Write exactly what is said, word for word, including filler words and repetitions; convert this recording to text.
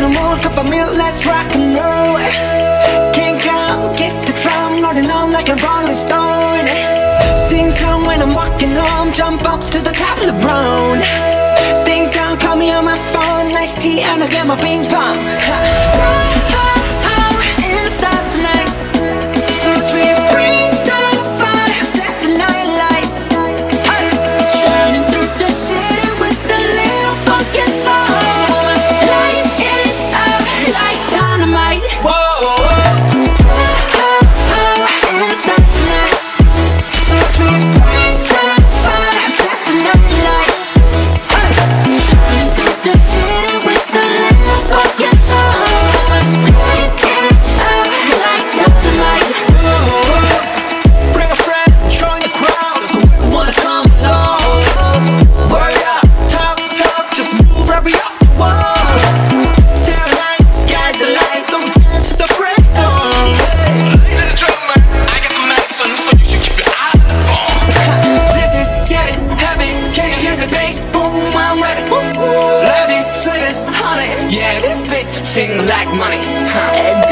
the mood, cup of milk, let's rock and roll. King Kong, kick the drum, rolling on like a rolling stone. Sing song when I'm walking home, jump up to the top of the brown. Ding dong, call me on my phone, nice tea and I get my ping pong. Ha. Yeah, this bitch treating like money, huh?